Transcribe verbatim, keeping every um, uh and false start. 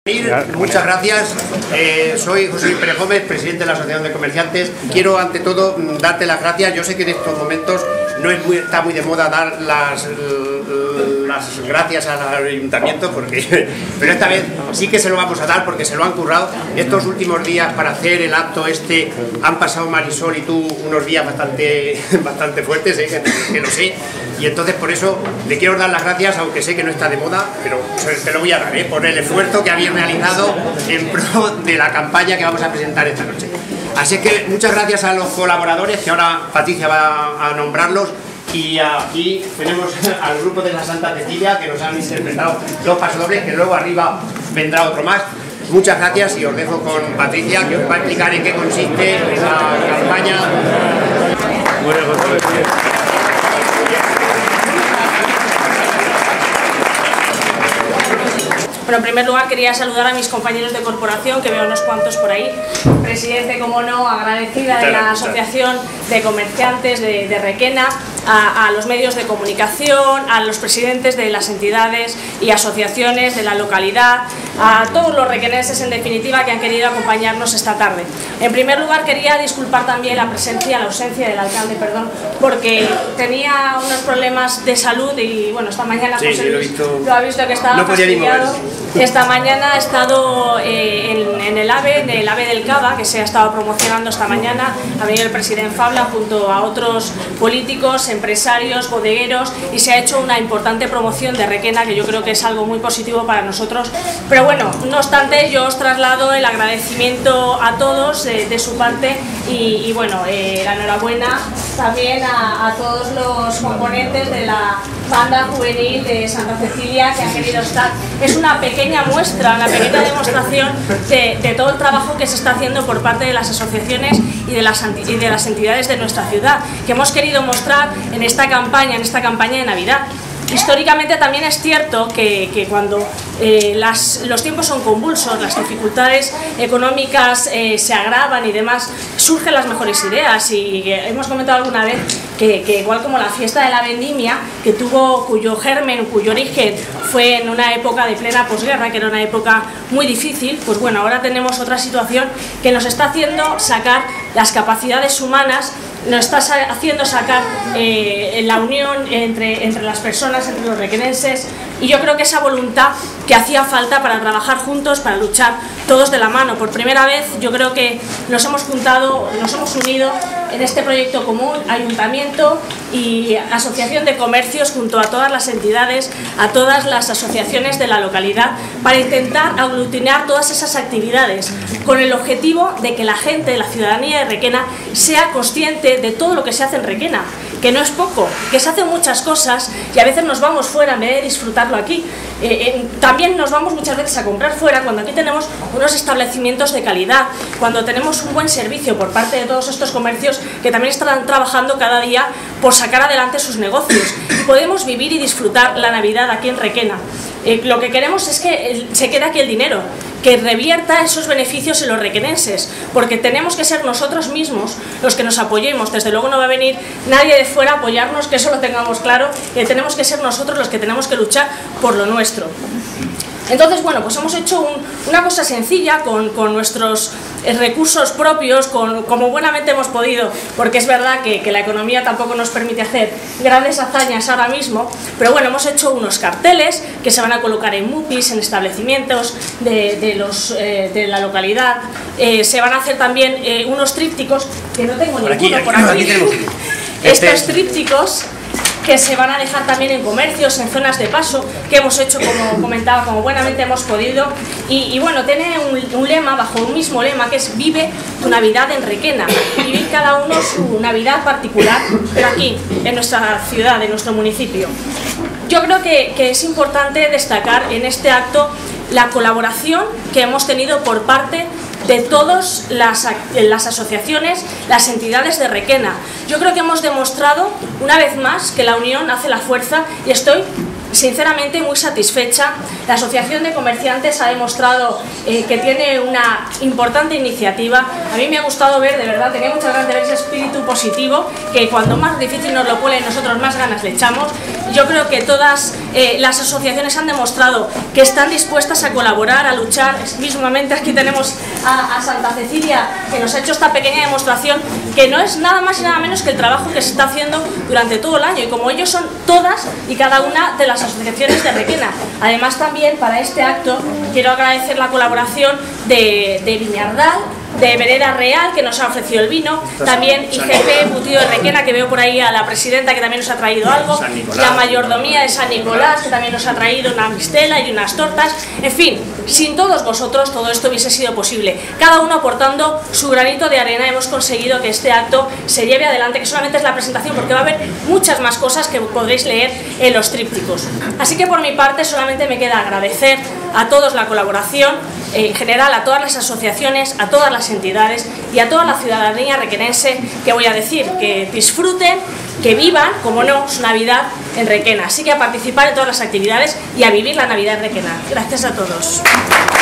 Muchas gracias, eh, soy José Luis Pérez Gómez, presidente de la Asociación de Comerciantes. Quiero ante todo darte las gracias. Yo sé que en estos momentos no es muy, está muy de moda dar las, las gracias al ayuntamiento, porque, pero esta vez sí que se lo vamos a dar porque se lo han currado. Estos últimos días para hacer el acto este han pasado Marisol y tú unos días bastante, bastante fuertes, eh, que, que lo sé, y entonces por eso le quiero dar las gracias, aunque sé que no está de moda, pero te lo voy a dar, eh, por el esfuerzo que habéis realizado en pro de la campaña que vamos a presentar esta noche. Así que muchas gracias a los colaboradores, que ahora Patricia va a nombrarlos, y aquí tenemos al grupo de la Santa Cecilia, que nos han interpretado los pasodobles, que luego arriba vendrá otro más. Muchas gracias y os dejo con Patricia, que os va a explicar en qué consiste la campaña. Bueno, en primer lugar quería saludar a mis compañeros de corporación, que veo unos cuantos por ahí. Presidente, como no, agradecida de la Asociación de Comerciantes de, de Requena, a, a los medios de comunicación, a los presidentes de las entidades y asociaciones de la localidad, a todos los requenenses en definitiva que han querido acompañarnos esta tarde. En primer lugar quería disculpar también la presencia, la ausencia del alcalde, perdón, porque tenía unos problemas de salud y bueno, esta mañana sí, José Luis lo, he visto, lo ha visto que estaba no fastidiado. Esta mañana ha estado eh, en, en el AVE, en el AVE del Cava, que se ha estado promocionando esta mañana. Ha venido el presidente Fabla junto a otros políticos, empresarios, bodegueros, y se ha hecho una importante promoción de Requena, que yo creo que es algo muy positivo para nosotros. Pero bueno, no obstante, yo os traslado el agradecimiento a todos eh, de su parte y, y bueno, eh, la enhorabuena también a, a todos los componentes de la banda juvenil de Santa Cecilia que han querido estar. Es una pequeña muestra, una pequeña demostración de, de todo el trabajo que se está haciendo por parte de las asociaciones y de las, y de las entidades de nuestra ciudad, que hemos querido mostrar en esta campaña, en esta campaña de Navidad. Históricamente también es cierto que, que cuando eh, las, los tiempos son convulsos, las dificultades económicas eh, se agravan y demás, surgen las mejores ideas, y eh, hemos comentado alguna vez que, que igual como la fiesta de la vendimia, que tuvo, cuyo germen, cuyo origen fue en una época de plena posguerra, que era una época muy difícil, pues bueno, ahora tenemos otra situación que nos está haciendo sacar las capacidades humanas, nos está haciendo sacar eh, la unión entre, entre las personas, entre los requenenses, y yo creo que esa voluntad que hacía falta para trabajar juntos, para luchar todos de la mano. Por primera vez yo creo que nos hemos juntado, nos hemos unido en este proyecto común, ayuntamiento y asociación de comercios, junto a todas las entidades, a todas las asociaciones de la localidad, para intentar aglutinar todas esas actividades, con el objetivo de que la gente, la ciudadanía de Requena, sea consciente de todo lo que se hace en Requena, que no es poco, que se hacen muchas cosas y a veces nos vamos fuera en vez de disfrutarlo aquí. Eh, eh, también nos vamos muchas veces a comprar fuera, cuando aquí tenemos unos establecimientos de calidad, cuando tenemos un buen servicio por parte de todos estos comercios que también están trabajando cada día por sacar adelante sus negocios, y podemos vivir y disfrutar la Navidad aquí en Requena. Eh, lo que queremos es que se quede aquí el dinero, que revierta esos beneficios en los requenenses, porque tenemos que ser nosotros mismos los que nos apoyemos. Desde luego no va a venir nadie de fuera a apoyarnos, que eso lo tengamos claro, que tenemos que ser nosotros los que tenemos que luchar por lo nuestro. Entonces, bueno, pues hemos hecho un, una cosa sencilla con, con nuestros recursos propios, con, como buenamente hemos podido, porque es verdad que, que la economía tampoco nos permite hacer grandes hazañas ahora mismo, pero bueno, hemos hecho unos carteles que se van a colocar en mupis, en establecimientos de, de, los, eh, de la localidad. Eh, se van a hacer también eh, unos trípticos, que no tengo por ninguno aquí, por aquí, aquí. aquí tenemos. Estos Este... trípticos que se van a dejar también en comercios, en zonas de paso, que hemos hecho, como comentaba, como buenamente hemos podido, y, y bueno, tiene un, un lema, bajo un mismo lema, que es vive tu Navidad en Requena, vivir cada uno su Navidad particular, pero aquí, en nuestra ciudad, en nuestro municipio. Yo creo que, que es importante destacar en este acto la colaboración que hemos tenido por parte de todas las, las asociaciones, las entidades de Requena. Yo creo que hemos demostrado una vez más que la unión hace la fuerza, y estoy sinceramente muy satisfecha. La Asociación de Comerciantes ha demostrado eh, que tiene una importante iniciativa. A mí me ha gustado ver, de verdad, tenía muchas ganas de ver ese espíritu positivo, que cuando más difícil nos lo pone, nosotros más ganas le echamos. yo creo que todas eh, las asociaciones han demostrado que están dispuestas a colaborar, a luchar. Mismamente aquí tenemos a, a Santa Cecilia, que nos ha hecho esta pequeña demostración, que no es nada más y nada menos que el trabajo que se está haciendo durante todo el año, y como ellos son todas y cada una de las asociaciones de Requena. Además, también para este acto quiero agradecer la colaboración de, de Viñardal, de Vereda Real, que nos ha ofrecido el vino, también I G P Embutido de Requena, que veo por ahí a la presidenta, que también nos ha traído algo, la mayordomía de San Nicolás, que también nos ha traído una mistela y unas tortas. En fin, sin todos vosotros todo esto hubiese sido posible. Cada uno aportando su granito de arena hemos conseguido que este acto se lleve adelante, que solamente es la presentación, porque va a haber muchas más cosas que podréis leer en los trípticos. Así que por mi parte solamente me queda agradecer a todos la colaboración, en general a todas las asociaciones, a todas las entidades y a toda la ciudadanía requenense, que voy a decir, que disfruten, que vivan, como no, su Navidad en Requena. Así que a participar en todas las actividades y a vivir la Navidad en Requena. Gracias a todos.